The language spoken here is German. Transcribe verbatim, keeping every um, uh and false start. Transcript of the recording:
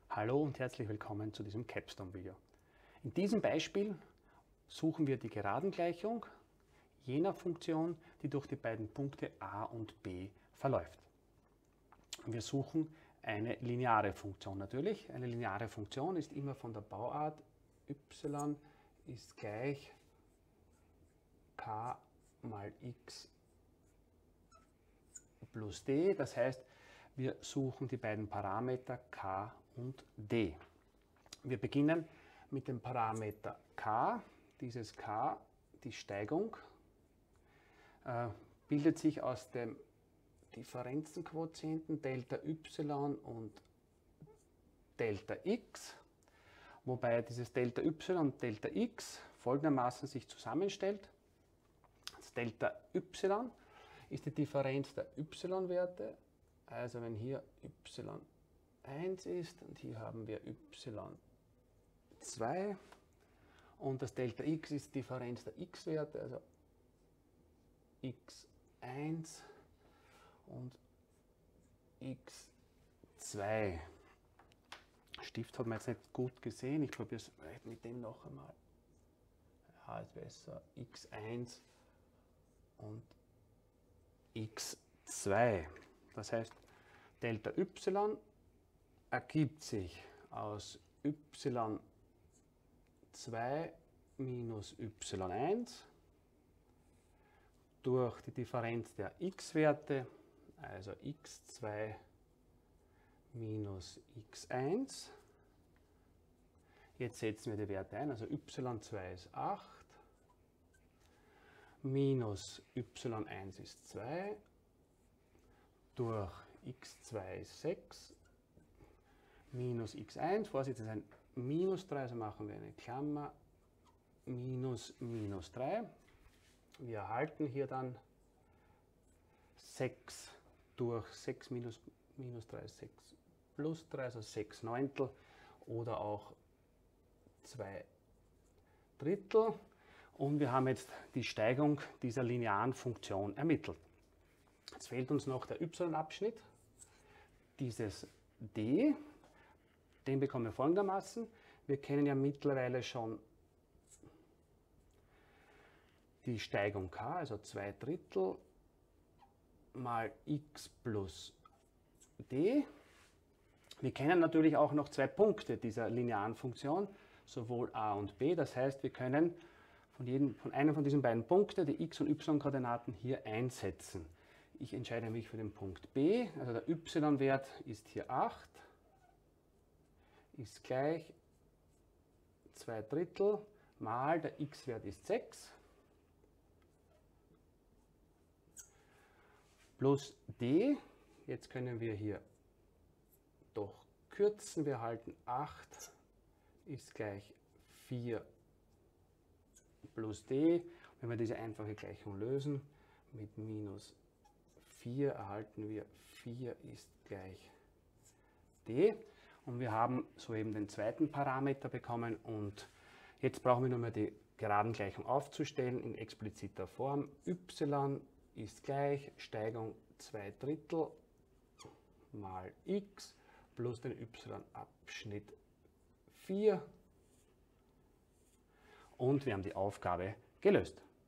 Hallo und herzlich willkommen zu diesem Capstone-Video. In diesem Beispiel suchen wir die Geradengleichung jener Funktion, die durch die beiden Punkte a und b verläuft. Wir suchen eine lineare Funktion natürlich. Eine lineare Funktion ist immer von der Bauart y ist gleich k mal x plus d. Das heißt, wir suchen die beiden Parameter k und d. Wir beginnen mit dem Parameter k. Dieses k, die Steigung, äh, bildet sich aus dem Differenzenquotienten Delta y und Delta x, wobei dieses Delta y und Delta x folgendermaßen sich zusammenstellt. Das Delta y ist die Differenz der y-Werte, also wenn hier y eins ist und hier haben wir y zwei und das Delta x ist die Differenz der x-Werte, also x eins und x zwei. Stift hat man jetzt nicht gut gesehen, ich probiere es vielleicht mit dem noch einmal. Ja, ist besser. x eins und x zwei. Das heißt, Delta y ergibt sich aus y zwei minus y eins durch die Differenz der x-Werte, also x zwei minus x eins. Jetzt setzen wir die Werte ein, also y zwei ist acht, minus y eins ist zwei, durch x zwei ist sechs, minus x eins, Vorsicht, das ist ein minus drei, also machen wir eine Klammer, minus minus drei. Wir erhalten hier dann sechs durch sechs minus minus drei ist sechs plus drei, also sechs Neuntel oder auch zwei Drittel. Und wir haben jetzt die Steigung dieser linearen Funktion ermittelt. Jetzt fehlt uns noch der y-Abschnitt, dieses d. Den bekommen wir folgendermaßen. Wir kennen ja mittlerweile schon die Steigung k, also zwei Drittel mal x plus d. Wir kennen natürlich auch noch zwei Punkte dieser linearen Funktion, sowohl a und b. Das heißt, wir können von, jedem, von einem von diesen beiden Punkten die x- und y-Koordinaten hier einsetzen. Ich entscheide mich für den Punkt b, also der y-Wert ist hier acht, ist gleich zwei Drittel mal der x-Wert ist sechs plus d. Jetzt können wir hier doch kürzen. Wir halten acht ist gleich vier plus d. Wenn wir diese einfache Gleichung lösen, mit minus vier erhalten wir vier ist gleich d. Und wir haben soeben den zweiten Parameter bekommen und jetzt brauchen wir nur mehr die Geradengleichung aufzustellen in expliziter Form. Y ist gleich Steigung zwei Drittel mal x plus den y-Abschnitt vier und wir haben die Aufgabe gelöst.